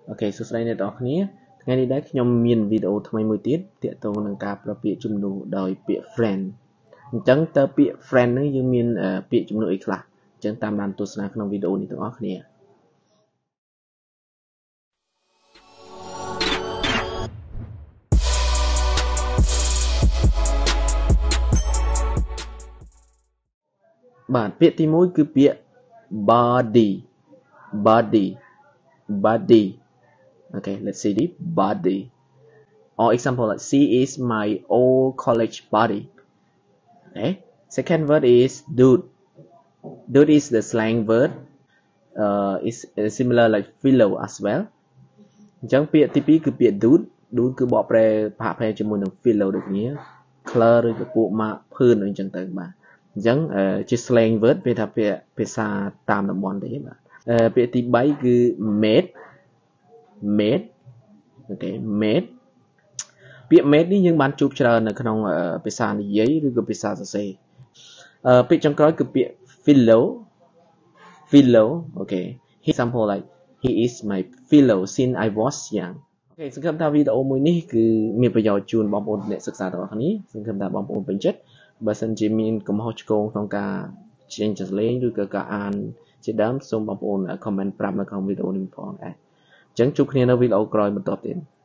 Okay សួស្តីអ្នកទាំងអស់គ្នាថ្ងៃនេះដែរខ្ញុំមានវីដេអូថ្មីមួយទៀតទាក់ទងនឹងការប្រើពាក្យជំនួសដោយពាក្យ friend អញ្ចឹងតើពាក្យ friend នេះយើងមានពាក្យជំនួសអីខ្លះអញ្ចឹងតាមដានទស្សនាក្នុងវីដេអូនេះទាំងអស់គ្នាបាទពាក្យទី1គឺពាក្យ body Okay, let's see the body. Or example, like she is my old college buddy. Okay. Second word is dude. Dude is the slang word. Is similar like fellow as well. អញ្ចឹងពាក្យទី2គឺពាក្យ dude. Dude គឺបកប្រែប្រហាក់ប្រែជាមួយនឹង fellow ដូចគ្នា color ឬក៏ពួកម៉ាកភឿនអីចឹងទៅបាទអញ្ចឹងជា slang word វាថាពាក្យភាសាតាមតំបន់ទេបាទពាក្យទី3គឺ mate Okay mate ពាក្យ mate នេះយើងបានជួបច្រើននៅក្នុងភាសានិយាយឬក៏ភាសាសរសេរពាក្យចុងក្រោយគឺពាក្យ fellow Okay example like he is my fellow since I was young Okay សង្ឃឹមថាវីដេអូមួយនេះគឺមានប្រយោជន៍ជូនបងប្អូនអ្នកសិក្សាទាំងអស់គ្នាសង្ឃឹមថាបងប្អូនពេញចិត្តបើសិនជាមានកំហុសឆ្គងក្នុងការចេញសរសេរឬក៏ការអានជាដើមសូមបងប្អូន comment ប្រាប់នៅក្នុងវីដេអូនេះផងដែរអញ្ចឹងជួបគ្នានៅវីដេអូក្រោយបន្តទៀត